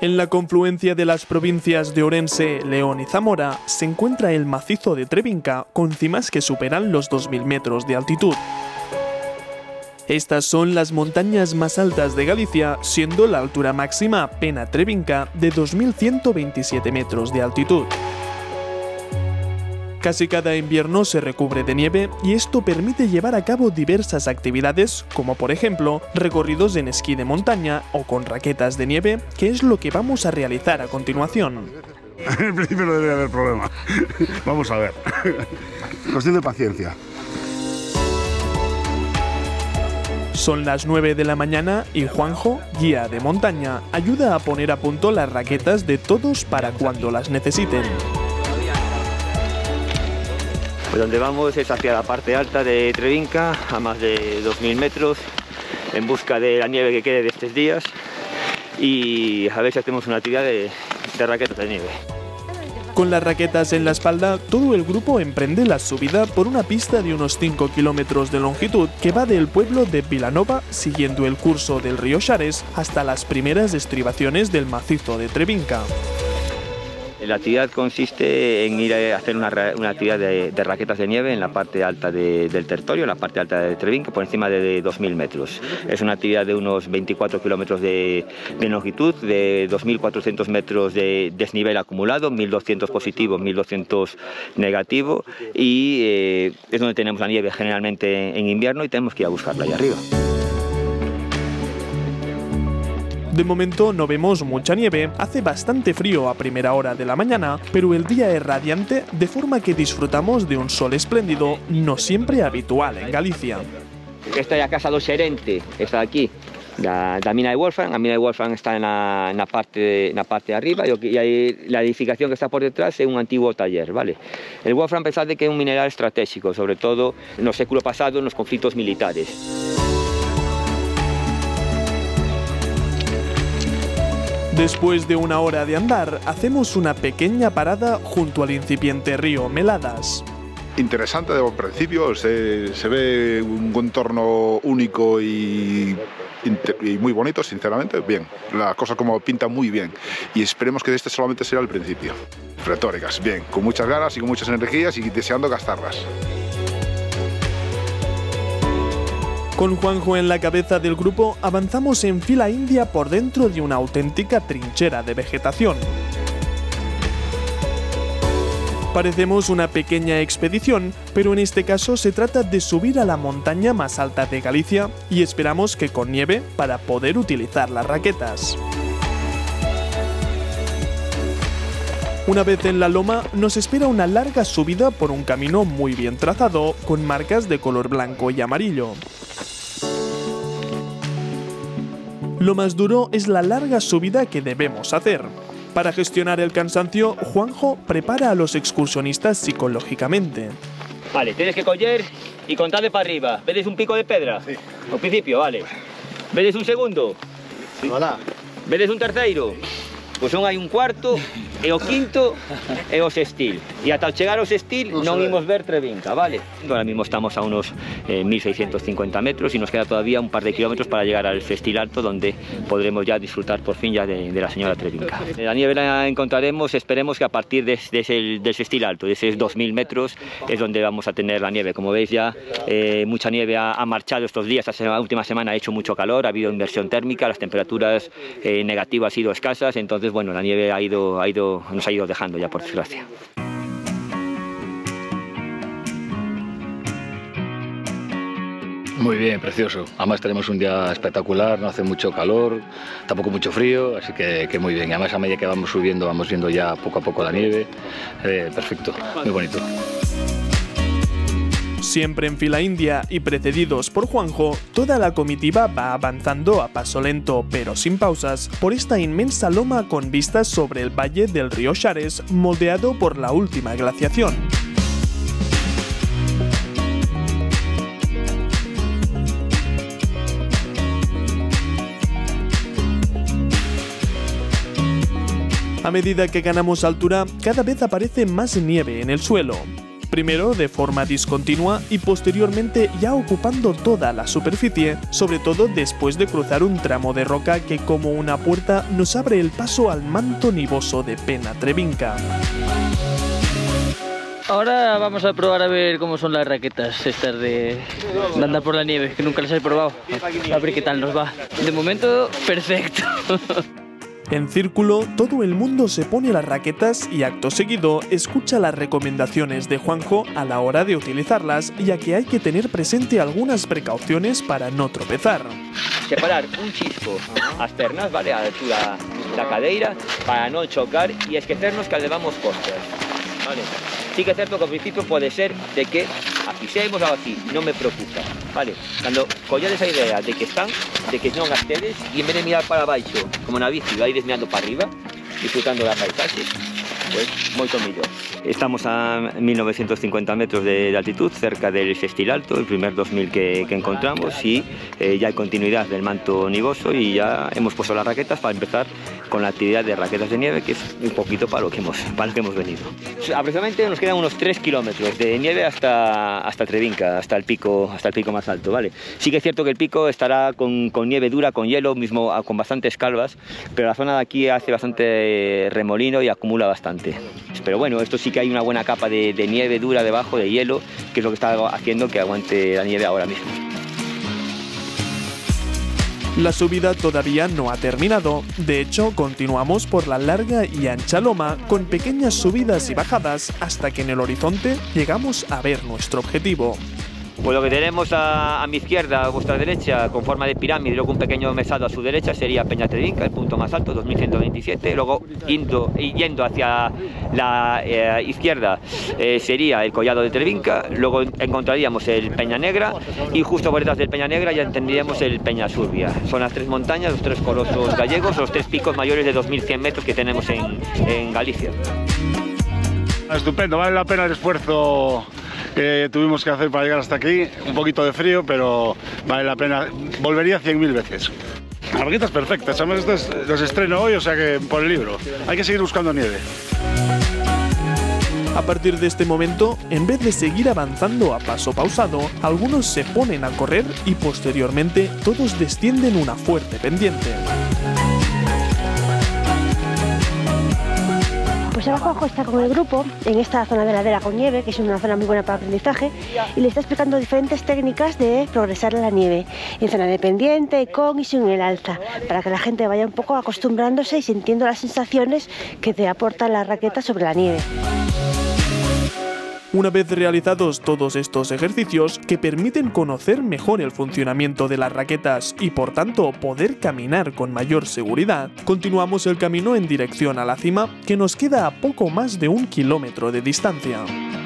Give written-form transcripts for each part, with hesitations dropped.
En la confluencia de las provincias de Orense, León y Zamora se encuentra el macizo de Trebinka con cimas que superan los 2000 metros de altitud. Estas son las montañas más altas de Galicia, siendo la altura máxima Pena Trebinka de 2127 metros de altitud. Casi cada invierno se recubre de nieve y esto permite llevar a cabo diversas actividades, como por ejemplo recorridos en esquí de montaña o con raquetas de nieve, que es lo que vamos a realizar a continuación. En principio no debería haber problema. Vamos a ver. Cuestión de paciencia. Son las 9 de la mañana y Juanjo, guía de montaña, ayuda a poner a punto las raquetas de todos para cuando las necesiten. Pues donde vamos es hacia la parte alta de Trebinka, a más de 2000 metros, en busca de la nieve que quede de estos días y a ver si hacemos una actividad de raquetas de nieve. Con las raquetas en la espalda, todo el grupo emprende la subida por una pista de unos 5 kilómetros de longitud que va del pueblo de Vilanova, siguiendo el curso del río Xares, hasta las primeras estribaciones del macizo de Trebinka. La actividad consiste en ir a hacer una actividad de raquetas de nieve en la parte alta del territorio, en la parte alta de Trebinka, por encima de 2000 metros. Es una actividad de unos 24 kilómetros de longitud, de 2400 metros de desnivel acumulado, 1200 positivo, 1200 negativo, y es donde tenemos la nieve generalmente en invierno y tenemos que ir a buscarla allá arriba. De momento no vemos mucha nieve, hace bastante frío a primera hora de la mañana, pero el día es radiante, de forma que disfrutamos de un sol espléndido, no siempre habitual en Galicia. Esta es la casa do xerente, está aquí, la mina de Wolfram. La mina de Wolfram está en la parte de arriba y ahí la edificación que está por detrás es un antiguo taller, ¿vale? El Wolfram, a pesar de que es un mineral estratégico, sobre todo en los séculos pasados, en los conflictos militares. Después de una hora de andar, hacemos una pequeña parada junto al incipiente río Meladas. Interesante desde el principio, se ve un entorno único y muy bonito, sinceramente, bien. La cosa como pinta muy bien y esperemos que este solamente será el principio. Retóricas, bien, con muchas ganas y con muchas energías y deseando gastarlas. Con Juanjo en la cabeza del grupo, avanzamos en fila india por dentro de una auténtica trinchera de vegetación. Parecemos una pequeña expedición, pero en este caso se trata de subir a la montaña más alta de Galicia y esperamos que con nieve para poder utilizar las raquetas. Una vez en la loma, nos espera una larga subida por un camino muy bien trazado, con marcas de color blanco y amarillo. Lo más duro es la larga subida que debemos hacer. Para gestionar el cansancio, Juanjo prepara a los excursionistas psicológicamente. Vale, tienes que coger y contarle para arriba. ¿Ves un pico de pedra? Sí. Al principio, vale. ¿Ves un segundo? Sí. Hola. ¿Ves un terceiro? Pues son aí un cuarto, e o quinto e o sextil. E ata chegar ao sextil non imos ver Trebinka, vale? Ahora mismo estamos a unos 1650 metros y nos queda todavía un par de kilómetros para llegar al sextil alto, donde podremos ya disfrutar por fin ya de la señora Trebinka. La nieve la encontraremos, esperemos que a partir del sextil alto, de esos 2000 metros, es donde vamos a tener la nieve. Como veis ya, mucha nieve ha marchado estos días. Esta última semana ha hecho mucho calor, ha habido inversión térmica, las temperaturas negativas han sido escasas, entonces bueno, la nieve nos ha ido dejando ya, por desgracia. Muy bien, precioso. Además tenemos un día espectacular, no hace mucho calor, tampoco mucho frío, así que muy bien. Además a medida que vamos subiendo, vamos viendo ya poco a poco la nieve. Perfecto, muy bonito. Siempre en fila india y precedidos por Juanjo, toda la comitiva va avanzando a paso lento pero sin pausas por esta inmensa loma con vistas sobre el valle del río Xares, moldeado por la última glaciación. A medida que ganamos altura, cada vez aparece más nieve en el suelo. Primero de forma discontinua y posteriormente ya ocupando toda la superficie, sobre todo después de cruzar un tramo de roca que como una puerta nos abre el paso al manto nivoso de Pena Trevinca. Ahora vamos a probar a ver cómo son las raquetas estas de andar por la nieve, que nunca las he probado. A ver qué tal nos va. De momento, perfecto. En círculo, todo el mundo se pone las raquetas y acto seguido escucha las recomendaciones de Juanjo a la hora de utilizarlas, ya que hay que tener presente algunas precauciones para no tropezar. Separar un chisco as pernas, vale, a altura da cadeira, para non chocar e esquecernos que levamos costas, vale. Sí que é certo que ao principio pode ser de que afixemos algo así, non me preocupa, vale. Cando colledes a idea de que están, de que non as tedes, e en vez de mirar para baixo, como na bici, vai mirando para arriba, disfrutando da paisaxe, pues moito mellor. Estamos a 1950 metros de altitud, cerca del Sestil Alto, el primer 2000 que encontramos, y ya hay continuidad del manto nivoso y ya hemos puesto las raquetas para empezar con la actividad de raquetas de nieve, que es un poquito para lo que hemos venido. Aproximadamente nos quedan unos 3 kilómetros de nieve hasta Trevinca, hasta el pico más alto, ¿vale? Sí que es cierto que el pico estará con nieve dura, con hielo, mismo con bastantes calvas, pero la zona de aquí hace bastante remolino y acumula bastante. Pero bueno, esto sí que hay una buena capa de nieve dura debajo, de hielo, que es lo que está haciendo que aguante la nieve ahora mismo. La subida todavía no ha terminado, de hecho continuamos por la larga y ancha loma con pequeñas subidas y bajadas hasta que en el horizonte llegamos a ver nuestro objetivo. Pues lo que tenemos a mi izquierda, a vuestra derecha, con forma de pirámide, y luego un pequeño mesado a su derecha, sería Peña Trevinca, el punto más alto, 2127. Luego, yendo hacia la izquierda, sería el Collado de Trevinca. Luego encontraríamos el Peña Negra y justo por detrás del Peña Negra ya tendríamos el Peña Surbia. Son las 3 montañas, los 3 colosos gallegos, los 3 picos mayores de 2100 metros que tenemos en Galicia. Estupendo, vale la pena el esfuerzo que tuvimos que hacer para llegar hasta aquí. Un poquito de frío, pero vale la pena. Volvería 100.000 veces. Las raquetas perfectas, además los estreno hoy, o sea que por el libro. Hay que seguir buscando nieve. A partir de este momento, en vez de seguir avanzando a paso pausado, algunos se ponen a correr y posteriormente todos descienden una fuerte pendiente. Pues ahora Juanjo está con el grupo en esta zona de ladera con nieve, que es una zona muy buena para aprendizaje, y le está explicando diferentes técnicas de progresar en la nieve, en zona de pendiente, con y sin el alza, para que la gente vaya un poco acostumbrándose y sintiendo las sensaciones que te aportan las raquetas sobre la nieve. Una vez realizados todos estos ejercicios que permiten conocer mejor el funcionamiento de las raquetas y por tanto poder caminar con mayor seguridad, continuamos el camino en dirección a la cima, que nos queda a poco más de 1 kilómetro de distancia.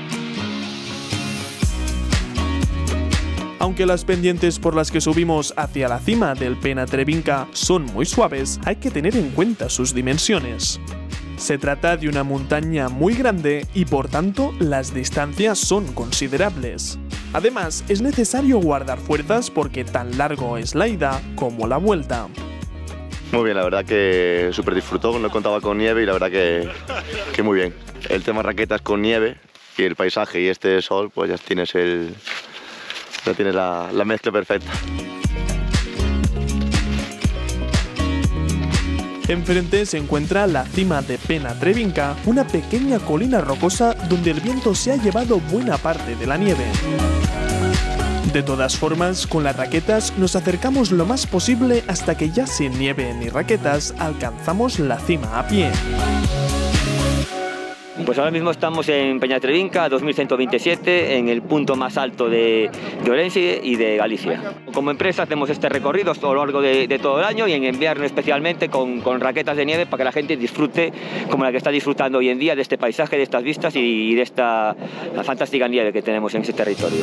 Aunque las pendientes por las que subimos hacia la cima del Pena Trevinca son muy suaves, hay que tener en cuenta sus dimensiones. Se trata de una montaña muy grande y por tanto las distancias son considerables. Además, es necesario guardar fuerzas porque tan largo es la ida como la vuelta. Muy bien, la verdad que súper disfrutó, no contaba con nieve y la verdad que muy bien. El tema raquetas con nieve y el paisaje y este sol, pues ya tienes la mezcla perfecta. Enfrente se encuentra la cima de Pena Trevinca, una pequeña colina rocosa donde el viento se ha llevado buena parte de la nieve. De todas formas, con las raquetas nos acercamos lo más posible hasta que ya sin nieve ni raquetas alcanzamos la cima a pie. Pues ahora mismo estamos en Peña Trevinca, 2127, en el punto más alto de Ourense y de Galicia. Como empresa hacemos este recorrido a lo largo de todo el año y en invierno especialmente con raquetas de nieve para que la gente disfrute como la que está disfrutando hoy en día de este paisaje, de estas vistas y de esta fantástica nieve que tenemos en ese territorio.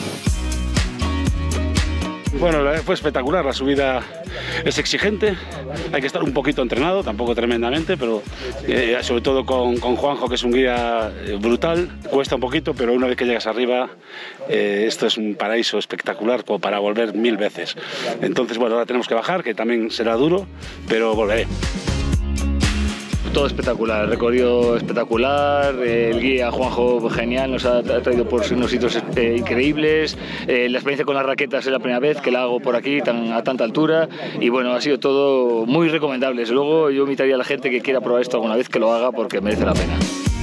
Bueno, fue espectacular, la subida es exigente, hay que estar un poquito entrenado, tampoco tremendamente, pero sobre todo con Juanjo, que es un guía brutal, cuesta un poquito, pero una vez que llegas arriba, esto es un paraíso espectacular como para volver 1000 veces. Entonces, bueno, ahora tenemos que bajar, que también será duro, pero volveré. Todo espectacular, el recorrido espectacular, el guía Juanjo genial, nos ha traído por unos sitios increíbles, la experiencia con las raquetas es la primera vez que la hago por aquí a tanta altura y bueno, ha sido todo muy recomendable. Desde luego yo invitaría a la gente que quiera probar esto alguna vez que lo haga porque merece la pena.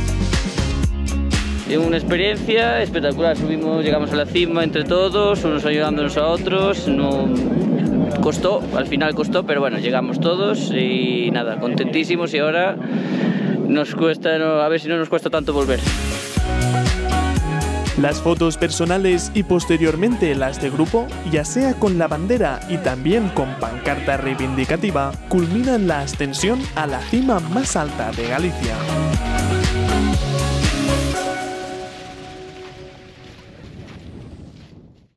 Una experiencia espectacular, llegamos a la cima entre todos, unos ayudándonos a otros, costó, al final costó, pero bueno, llegamos todos y nada, contentísimos y ahora nos cuesta, a ver si no nos cuesta tanto volver. Las fotos personales y posteriormente las de grupo, ya sea con la bandera y también con pancarta reivindicativa, culminan la ascensión a la cima más alta de Galicia.